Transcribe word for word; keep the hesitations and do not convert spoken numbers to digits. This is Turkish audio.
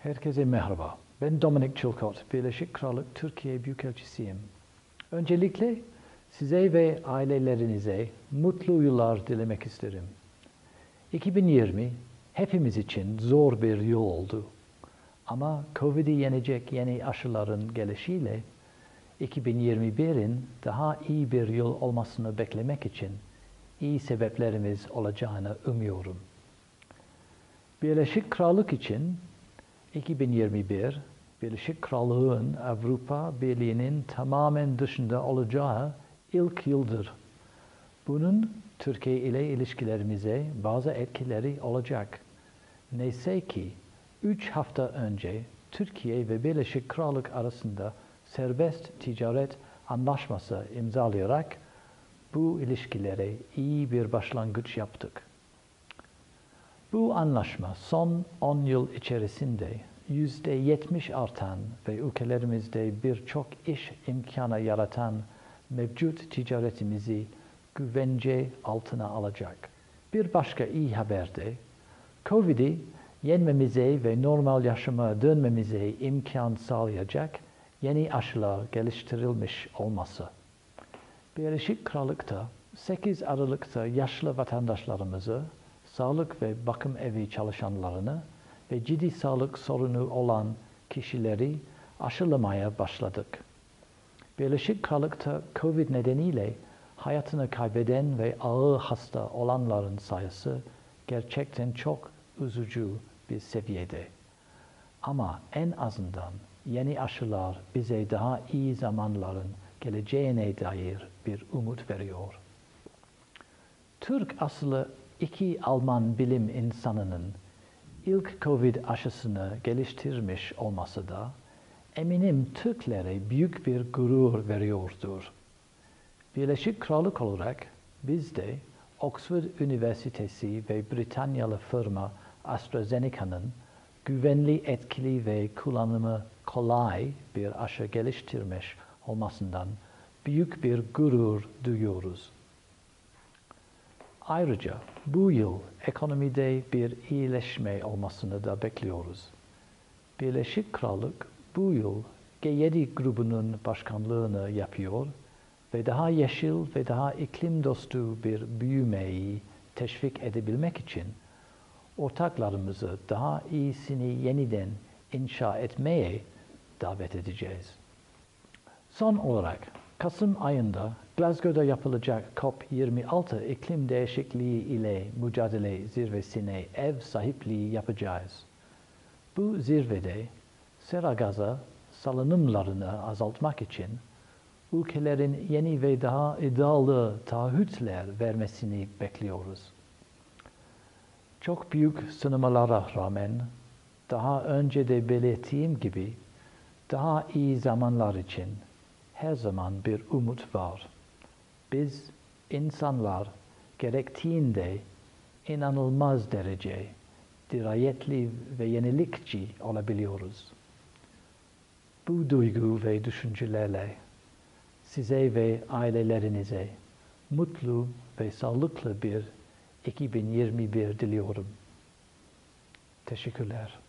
Herkese merhaba. Ben Dominic Chilcott, Birleşik Krallık Türkiye Büyükelçisiyim. Öncelikle size ve ailelerinize mutlu yıllar dilemek isterim. iki bin yirmi hepimiz için zor bir yıl oldu. Ama Covid'i yenecek yeni aşıların gelişiyle iki bin yirmi birin daha iyi bir yıl olmasını beklemek için iyi sebeplerimiz olacağını umuyorum. Birleşik Krallık için iki bin yirmi bir, Birleşik Krallık'ın Avrupa Birliği'nin tamamen dışında olacağı ilk yıldır. Bunun Türkiye ile ilişkilerimize bazı etkileri olacak. Neyse ki üç hafta önce Türkiye ve Birleşik Krallık arasında serbest ticaret anlaşması imzalayarak bu ilişkilere iyi bir başlangıç yaptık. Bu anlaşma son on yıl içerisinde yüzde yetmiş artan ve ülkelerimizde birçok iş imkanı yaratan mevcut ticaretimizi güvence altına alacak. Bir başka iyi haber de Covid'i yenmemize ve normal yaşama dönmemize imkan sağlayacak yeni aşılar geliştirilmiş olması. Birleşik Krallık'ta sekiz Aralık'ta yaşlı vatandaşlarımızı, sağlık ve bakım evi çalışanlarını ve ciddi sağlık sorunu olan kişileri aşılamaya başladık. Birleşik Krallık'ta Covid nedeniyle hayatını kaybeden ve ağır hasta olanların sayısı gerçekten çok üzücü bir seviyede. Ama en azından yeni aşılar bize daha iyi zamanların geleceğine dair bir umut veriyor. Türk asıllı iki Alman bilim insanının ilk Covid aşısını geliştirmiş olması da eminim Türklere büyük bir gurur veriyordur. Birleşik Krallık olarak biz de Oxford Üniversitesi ve Britanyalı firma AstraZeneca'nın güvenli, etkili ve kullanımı kolay bir aşı geliştirmiş olmasından büyük bir gurur duyuyoruz. Ayrıca bu yıl ekonomide bir iyileşme olmasını da bekliyoruz. Birleşik Krallık bu yıl G yedi grubunun başkanlığını yapıyor ve daha yeşil ve daha iklim dostu bir büyümeyi teşvik edebilmek için ortaklarımızı daha iyisini yeniden inşa etmeye davet edeceğiz. Son olarak Kasım ayında Glasgow'da yapılacak COP yirmi altı iklim değişikliği ile mücadele zirvesine ev sahipliği yapacağız. Bu zirvede sera gazı salınımlarını azaltmak için ülkelerin yeni ve daha iddialı taahhütler vermesini bekliyoruz. Çok büyük sınırlara rağmen daha önce de belirttiğim gibi daha iyi zamanlar için her zaman bir umut var. Biz insanlar gerektiğinde inanılmaz derece dirayetli ve yenilikçi olabiliyoruz. Bu duygu ve düşüncelerle size ve ailelerinize mutlu ve sağlıklı bir iki bin yirmi bir diliyorum. Teşekkürler.